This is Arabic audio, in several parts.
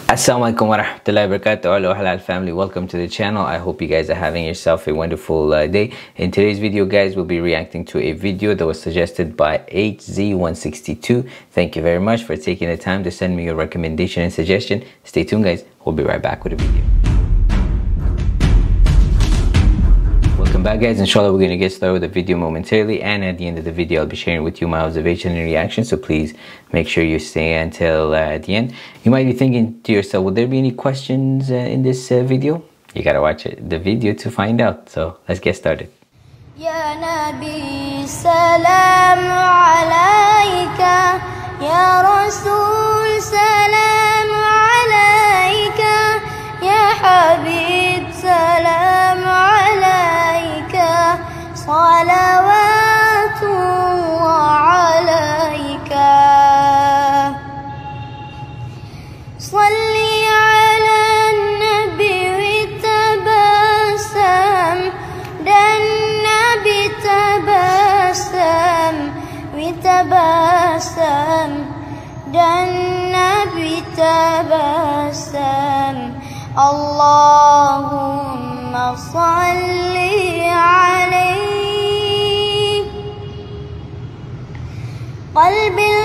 Assalamualaikum warahmatullahi wabarakatuh. All halal family, welcome to the channel. I hope you guys are having yourself a wonderful day. In today's video, guys, we'll be reacting to a video that was suggested by HZ162. Thank you very much for taking the time to send me your recommendation and suggestion. Stay tuned, guys. We'll be right back with a video. Welcome back, guys. Inshallah, we're going to get started with the video momentarily, and at the end of the video I'll be sharing with you my observation and reaction, so please make sure you stay until the end. You might be thinking to yourself, will there be any questions in this video? You gotta watch the video to find out. So let's get started. Ya Nabi, salam alayka. Ya Rasul, salam alayka. Ya Habib, salam alayka. Salawatullah alayka. Salli ala Nabi witabasam, dan Nabi tabasam, witabasam, dan Nabi tabasam. Allahumma salli alaihi. Qalbil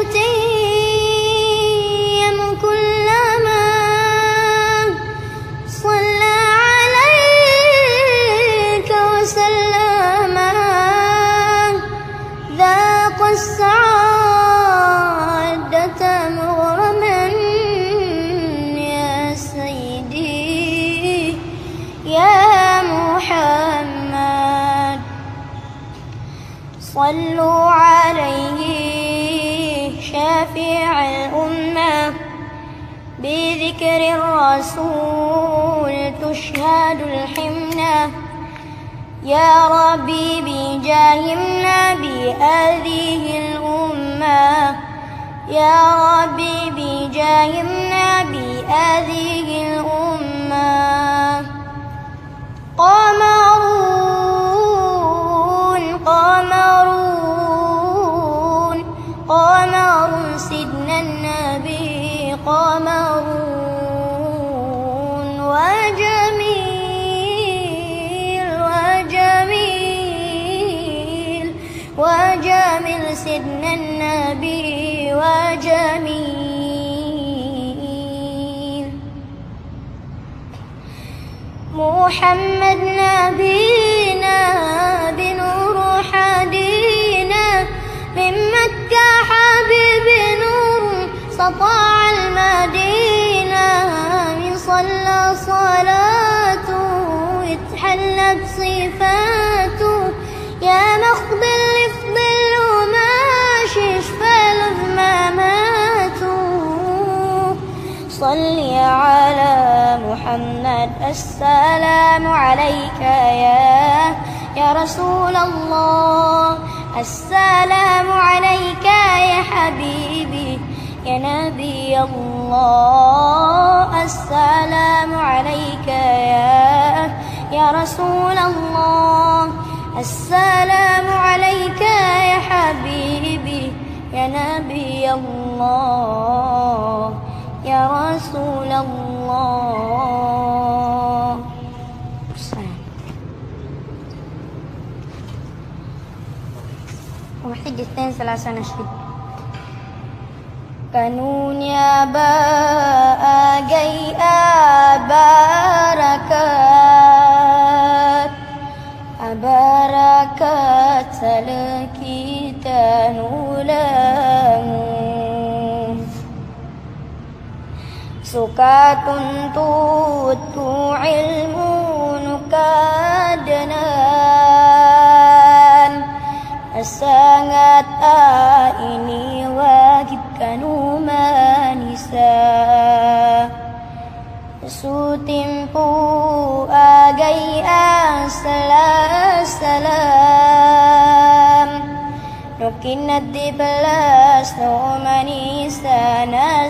mawtiyam kullama salla alayka wa sallama dhaqa as-sa'adata mughraman ya sayyidi ya Muhammad. صلوا عليه شافع الأمة، بذكر الرسول تشهد الحمنة. يا ربي بجاه النبي هذه الأمة، يا ربي بجاه النبي هذه الأمة. قمر سيدنا النبي، قمرون وجميل سيدنا النبي وجميل. محمد نبينا بنور حدينا، من مكة حبيب نور سطع المدينة. من صلى صلاته اتحلت صفاته، يا مخبل لفضل وماشي شفى لذماماته. صلي على محمد، السلام عليك يا رسول الله. السلام عليك يا حبيبي يا نبي الله. السلام عليك يا رسول الله. السلام عليك يا حبيبي يا نبي الله يا رسول الله. واحد اثنين ثلاثة نشيد. كانون يا باء جي أباركات سلكي تنولم سكات توت علم nukadanan. Sangat ini wajib kanu manisa. Sutimpu agai salam, nukinat di belas no manisa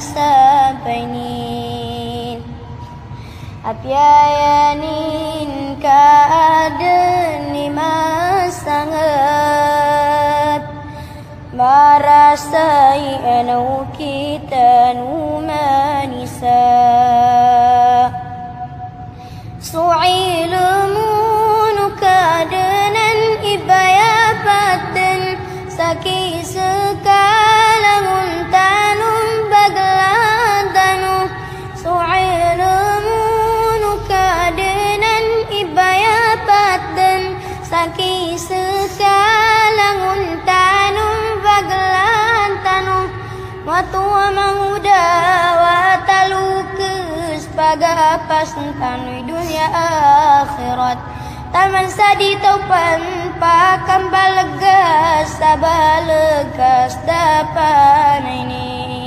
nasabainin. Apyayanin kaaden masangat, marasai anau kita nu manisa. agapas tanui dunia akhirat taman sadi taupan pakam balagas sabalagas dapan ini.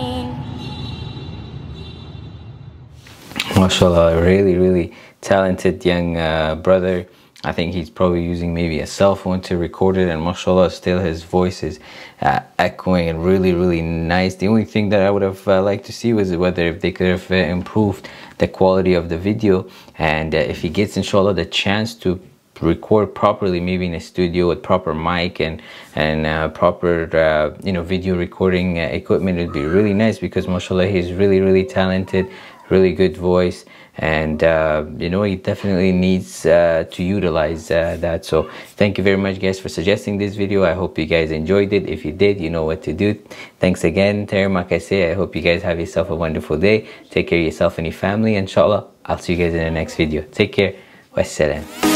MashaAllah, really talented young brother. I think he's probably using maybe a cell phone to record it, and mashallah, still his voice is echoing and really nice. The only thing that I would have liked to see was whether if they could have improved the quality of the video, and if he gets inshallah the chance to record properly, maybe in a studio with proper mic and proper you know, video recording equipment, it'd be really nice, because mashallah, he's really talented, really good voice, and you know, he definitely needs to utilize that. So thank you very much guys for suggesting this video. I hope you guys enjoyed it. If you did, you know what to do. Thanks again, Terima kasih. I hope you guys have yourself a wonderful day. Take care of yourself and your family. Inshallah, I'll see you guys in the next video. Take care. Wassalam.